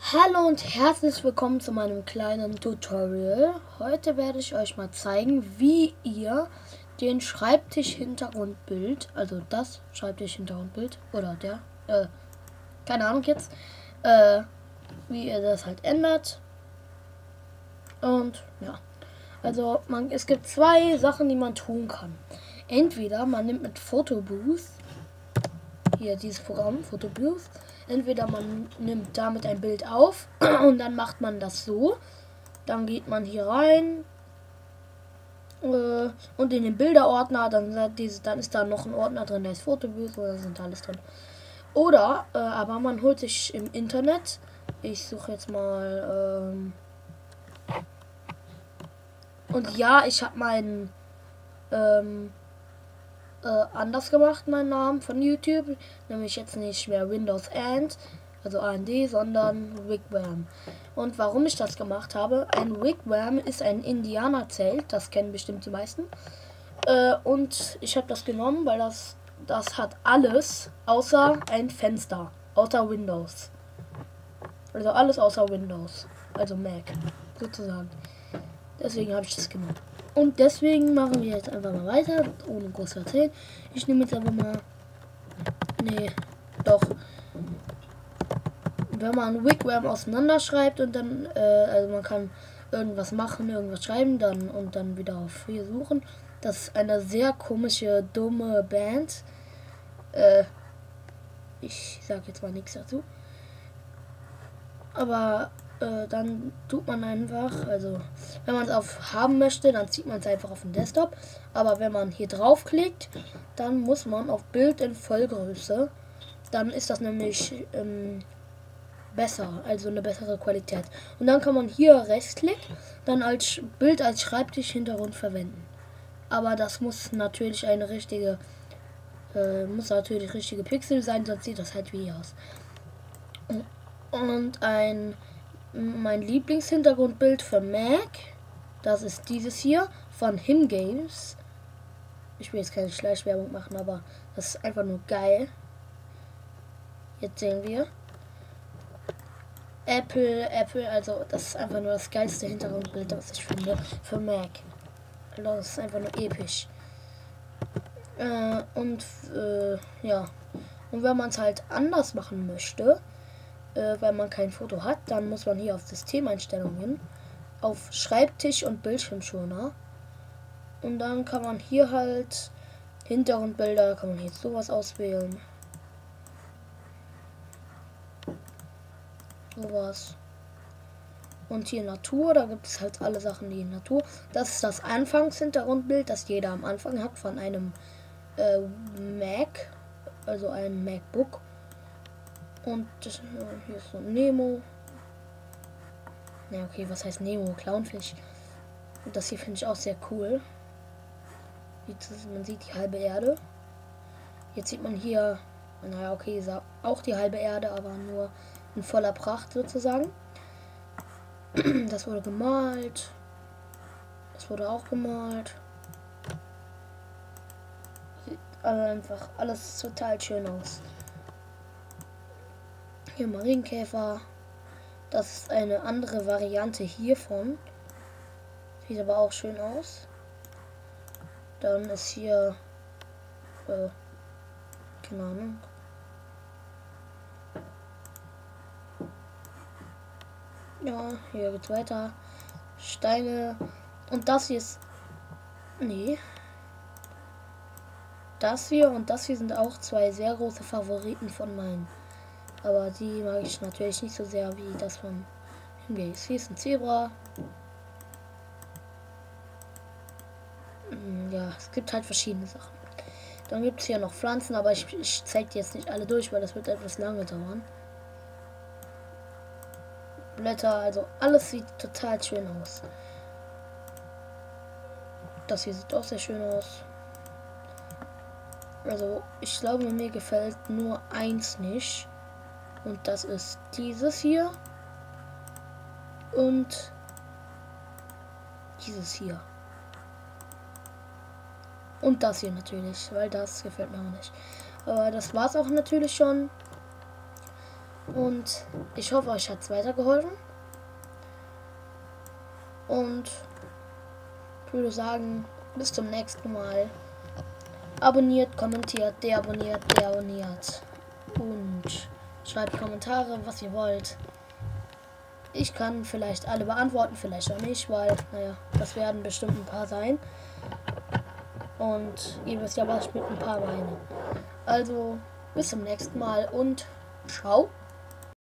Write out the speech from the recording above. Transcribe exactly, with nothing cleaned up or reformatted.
Hallo und herzlich willkommen zu meinem kleinen Tutorial. Heute werde ich euch mal zeigen, wie ihr den Schreibtisch-Hintergrundbild, also das Schreibtisch-Hintergrundbild oder der, äh, keine Ahnung jetzt, äh, wie ihr das halt ändert. Und ja, also man, es gibt zwei Sachen, die man tun kann. Entweder man nimmt mit Photobooth, hier dieses Programm, Photobooth, entweder man nimmt damit ein Bild auf und dann macht man das so. Dann geht man hier rein äh, und in den Bilderordner, dann, dann ist da noch ein Ordner drin, der ist Photobooth, oder sind alles drin. Oder, äh, aber man holt sich im Internet, ich suche jetzt mal, ähm, und ja, ich habe meinen, ähm, äh, anders gemacht, meinen Namen von YouTube, nämlich jetzt nicht mehr Windows and, also A N D, sondern Wigwam. Und warum ich das gemacht habe, ein Wigwam ist ein Indianerzelt, das kennen bestimmt die meisten. Äh, und ich habe das genommen, weil das, das hat alles außer ein Fenster, außer Windows. Also alles außer Windows, also Mac, sozusagen. Deswegen habe ich das genommen. Und deswegen machen wir jetzt einfach mal weiter, ohne groß zu erzählen. Ich nehme jetzt einfach mal, nee, doch. Wenn man Wigwam auseinanderschreibt und dann, äh, also man kann irgendwas machen, irgendwas schreiben, dann und dann wieder auf hier suchen. Das ist eine sehr komische, dumme Band. Äh, ich sage jetzt mal nichts dazu. Aber äh, dann tut man einfach, also wenn man es auf haben möchte, dann zieht man es einfach auf den Desktop. Aber wenn man hier draufklickt, dann muss man auf Bild in Vollgröße. Dann ist das nämlich ähm, besser, also eine bessere Qualität. Und dann kann man hier Rechtsklick, dann als Bild als Schreibtisch-Hintergrund verwenden. Aber das muss natürlich eine richtige, äh, muss natürlich richtige Pixel sein, sonst sieht das halt wie aus. Und ein mein Lieblingshintergrundbild für Mac, das ist dieses hier von Hingames. Ich will jetzt keine Schleichwerbung machen, aber das ist einfach nur geil. Jetzt sehen wir Apple, Apple, also das ist einfach nur das geilste Hintergrundbild, das ich finde, für Mac. Also das ist einfach nur episch. Äh, und äh, ja, und wenn man es halt anders machen möchte, äh, weil man kein Foto hat, dann muss man hier auf Systemeinstellungen, auf Schreibtisch und Bildschirmschoner. Und dann kann man hier halt Hintergrundbilder, kann man jetzt sowas auswählen. Sowas. Und hier Natur, da gibt es halt alle Sachen, die in Natur. Das ist das Anfangshintergrundbild, das jeder am Anfang hat von einem äh, Mac, also ein MacBook. Und das, hier ist so Nemo. Na ja, okay, was heißt Nemo? Clownfish. Und das hier finde ich auch sehr cool. Man sieht die halbe Erde. Jetzt sieht man hier, naja, okay, auch die halbe Erde, aber nur in voller Pracht sozusagen. Das wurde gemalt. Das wurde auch gemalt. Sieht einfach alles total schön aus. Hier Marienkäfer. Das ist eine andere Variante hiervon. Sieht aber auch schön aus. Dann ist hier äh, keine Ahnung. Ja, hier geht's weiter. Steine. Und das hier ist. Nee. Das hier und das hier sind auch zwei sehr große Favoriten von meinen. Aber die mag ich natürlich nicht so sehr wie das von Hingames. Hier ist ein Zebra. Ja, es gibt halt verschiedene Sachen. Dann gibt es hier noch Pflanzen, aber ich, ich zeige die jetzt nicht alle durch, weil das wird etwas lange dauern. Blätter, also alles sieht total schön aus. Das hier sieht auch sehr schön aus. Also ich glaube, mir gefällt nur eins nicht. Und das ist dieses hier. Und dieses hier. Und das hier natürlich, weil das gefällt mir auch nicht. Aber das war es auch natürlich schon. Und ich hoffe, euch hat es weitergeholfen. Und ich würde sagen, bis zum nächsten Mal. Abonniert, kommentiert, deabonniert, deabonniert. Und schreibt Kommentare, was ihr wollt. Ich kann vielleicht alle beantworten, vielleicht auch nicht, weil, naja, das werden bestimmt ein paar sein. Und ihr wisst ja, was ich mit ein paar meine. Also, bis zum nächsten Mal und ciao.